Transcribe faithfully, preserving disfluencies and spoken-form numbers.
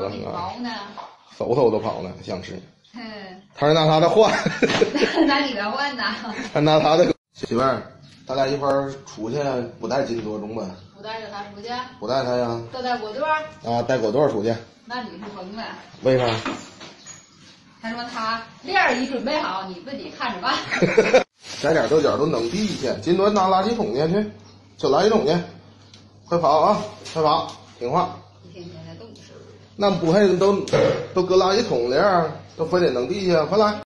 啊！ 跑呢， 嗖嗖的跑呢，想吃。 嗯， 他是拿他的换， 拿你的换呐。 他拿他的。媳妇儿，咱俩一块儿出去，不带金多中吧？ 不带着他出去？ 不带他呀？ 都带果段啊，带果段出去。 那你是疯了。 为啥？ 他说他链儿已准备好，你自己看着办。 摘点豆角都扔地去，金多拿垃圾桶去，去，走垃圾桶去，快跑啊，快跑，听话。 一天天的动事。 那不还都都搁垃圾桶里，都非得扔地下，快来。